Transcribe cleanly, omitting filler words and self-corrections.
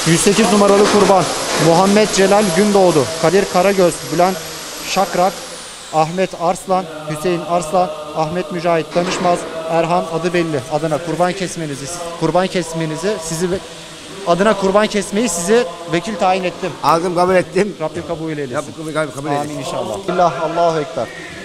108 numaralı kurban Muhammed Celal Gündoğdu, Kadir Karagöz, Bülent Şakrak, Ahmet Arslan, Hüseyin Arslan, Ahmet Mücahit Danışmaz, Erhan adı belli. Adına kurban kesmenizi adına kurban kesmeyi sizi vekil tayin ettim. Aldım, kabul ettim. Rabbim kabul eylesin. Rabbim kabul eylesin. Amin inşallah. Allahu Ekber.